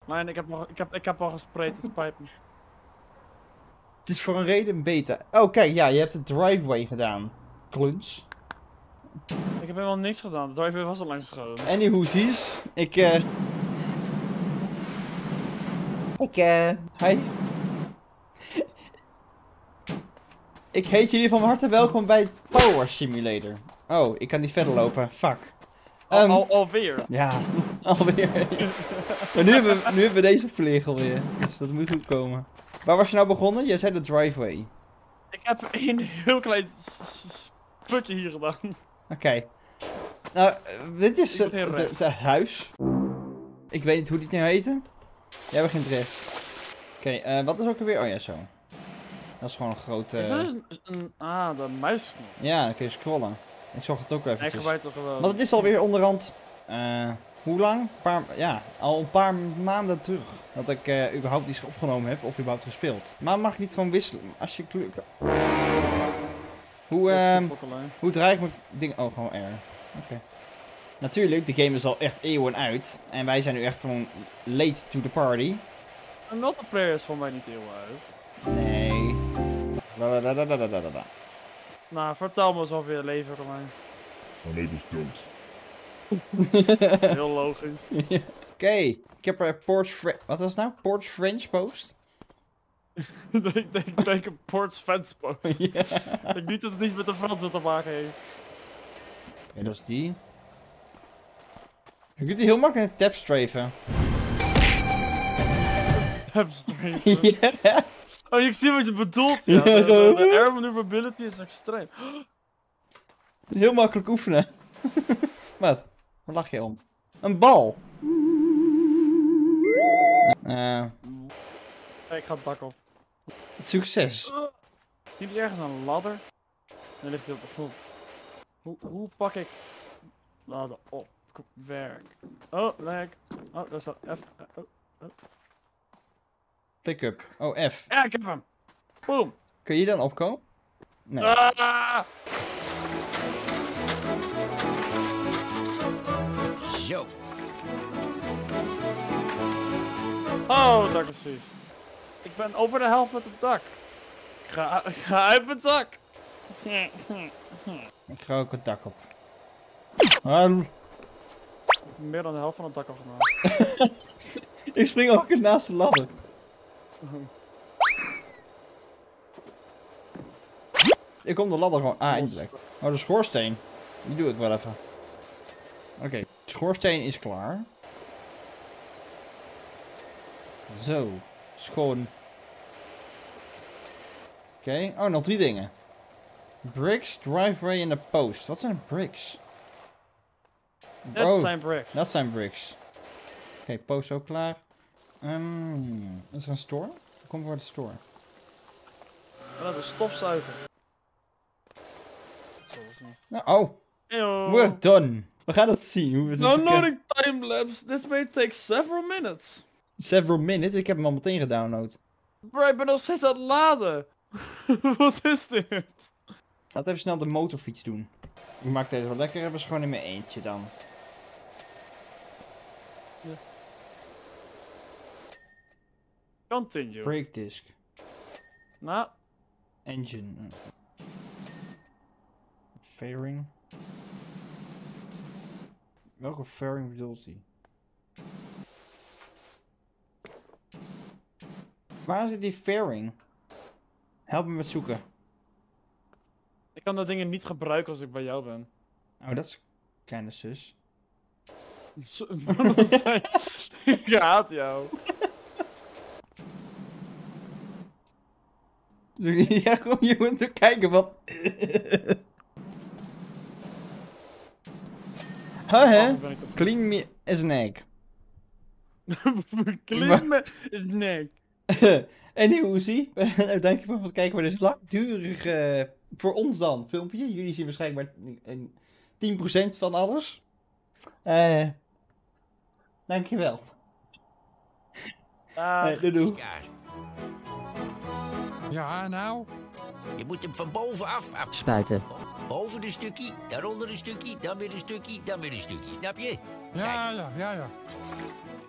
Nee, ik heb al gespreid, het spijt me. Het is voor een reden beta. Oh, kijk, ja, je hebt de driveway gedaan. Kluns. Ik heb helemaal niks gedaan, de driveway was al langs gegaan. Anyhoesies, hi. Ik heet jullie van harte welkom bij Power Simulator. Oh, ik kan niet verder lopen, fuck. Alweer? Ja, alweer. Maar nu hebben we deze vleugel weer, dus dat moet goed komen. Waar was je nou begonnen? Jij zei de driveway. Ik heb een heel klein putje hier gedaan. Oké. Nou, dit is het huis. Ik weet niet hoe die het nou heette. Jij begint rechts. Oké, wat is ook alweer? Oh ja, zo. Dat is gewoon een grote... Is dat de muisknop? Ja, dan kun je scrollen. Ik zag het ook even. Ik gebruik toch gewoon. Want het is alweer onderhand... hoe lang? Al een paar maanden terug. Dat ik überhaupt iets opgenomen heb of überhaupt gespeeld. Maar mag ik niet gewoon wisselen? Als je kleur... Hoe draai ik mijn ding... Oh, gewoon R. Oké. Natuurlijk, de game is al echt eeuwen uit. En wij zijn nu echt gewoon late to the party. Een multiplayer is voor mij niet heel uit. Nee. Nou, vertel me eens of je leven voor mij. Oh nee, die is dood. Heel logisch. Oké, ik heb er wat was het nou? Porch French post? ik denk een Ports Fence post. Ja. Ik denk niet dat het iets met de Fransen te maken heeft. Oké, dat is die. Je kunt die heel makkelijk tapstrafen. Tapstrafen? Ja. Oh, ik zie wat je bedoelt, ja. Ja, De air maneuverability is extreem. Heel makkelijk oefenen. Wat? Waar lach je om? Een bal. Ik ga het dak op. Succes. Zie je ergens een ladder? Dan ligt hij op de grond. Hoe pak ik ladder op? Werk. Oh, lag. Oh, daar staat F. Pick up. Oh, F. Ja, ik heb hem. Boom. Kun je dan opkomen? Nee. Ah! Zo. Oh, het dak is vies. Ik ben over de helft met het dak. Ik ga uit mijn dak. Ik ga ook het dak op. Meer dan de helft van het dak afgemaakt. Ik spring ook naast de ladder. Ik kom de ladder gewoon... Ah, eindelijk. Oh, de schoorsteen. Die doe ik wel even. Oké, de schoorsteen is klaar. Zo. Schoon. Oké. Oh, nog 3 dingen. Bricks, driveway en de post. Wat zijn bricks? Dat zijn bricks. Dat zijn bricks. Oké, post ook klaar. Is er een store? Kom voor de store. Dat is stofzuiger. Zo is het niet. Nou, oh, Eyo. we're done. We gaan het zien. Hoe we het Downloading timelapse. This may take several minutes. Several minutes? Ik heb hem al meteen gedownload. Bro, ik ben nog steeds aan het laden. Wat is dit? Laten we even snel de motorfiets doen. Ik maak deze wel lekker. Hebben ze gewoon in mijn eentje dan. Ja. Continue. Brake disc. Nou, Engine. Fairing. Welke fairing bedoelt hij? Waar zit die fairing? Help me met zoeken. ik kan dat dingen niet gebruiken als ik bij jou ben. Oh, dat is kinda sus. Ik haat jou. Ja, gewoon je moet even kijken wat... Hè? Clean me as an egg. Clean me is nek. En Uzi, dankjewel voor het kijken bij deze langdurige, voor ons dan, filmpje. Jullie zien waarschijnlijk maar 10% van alles. Dankjewel. Doei. Ja, nou? Je moet hem van bovenaf spuiten. Boven een stukje, daaronder een stukje, dan weer een stukje, dan weer een stukje. Snap je? Ja.